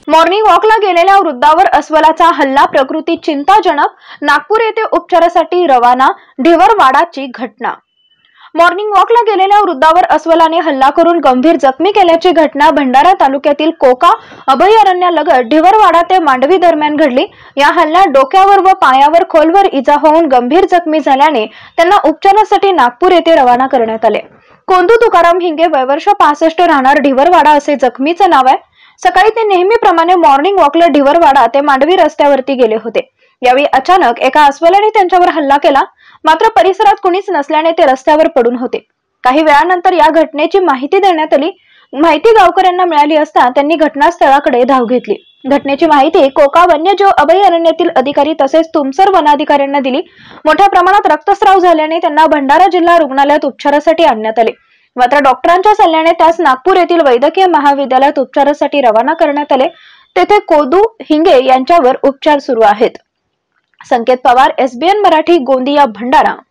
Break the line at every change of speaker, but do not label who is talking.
Morning वॉकला गेलेल्या वृद्धावर अस्वलाचा हल्ला, प्रकृती चिंताजनक, नागपूर येथे उपचारासाठी रवाना, ढिवरवाडाची घटना। मॉर्निंग वॉकला गेलेल्या वृद्धावर अस्वलाने हल्ला करून गंभीर जखमी केल्याची घटना भंडारा तालुक्यातील कोका अभयारण्यालगत ढिवरवाडा ते मांडवी दरम्यान घडली। या हल्ल्यात डोक्यावर व पायावर खोलवर इजा होऊन गंभीर जखमी झाल्याने त्यांना उपचारासाठी नागपूर येथे रवाना करण्यात आले। कोंदू तुकाराम हिंगे, वय वर्ष 65, राहणार ढिवरवाडा असे जखमीचे नाव आहे। सकाळी ते नेहमीप्रमाणे मॉर्निंग वॉकला ढिवरवाडा ते मांडवी रस्त्यावरती गेले होते। यावेळी अचानक एका अस्वलाने त्यांच्यावर हल्ला केला, मात्र परिसरात कुणीच नसल्याने ते रस्त्यावर पडून होते। काही वेळानंतर या घटनेची माहिती देण्यात आली। माहिती गावकऱ्यांना मिळाली असता त्यांनी घटनास्थळाकडे धाव घेतली। घटनेची माहिती कोका वन्यजीव अभयारण्यातील अधिकारी तसेच तुमसर वनाधिकाऱ्यांना दिली। मोठ्या प्रमाणात रक्तस्राव झाल्याने त्यांना भंडारा जिल्हा रुग्णालयात उपचारासाठी आणण्यात आले, मात्र डॉक्टरांच्या सल्ल्याने त्यास नागपूर येथील वैद्यकीय महाविद्यालयात उपचारासाठी रवाना करण्यात आले। तेथे कोदू हिंगे यांच्यावर उपचार सुरू आहेत। संकेत पवार, SBN मराठी, गोंदिया, भंडारा।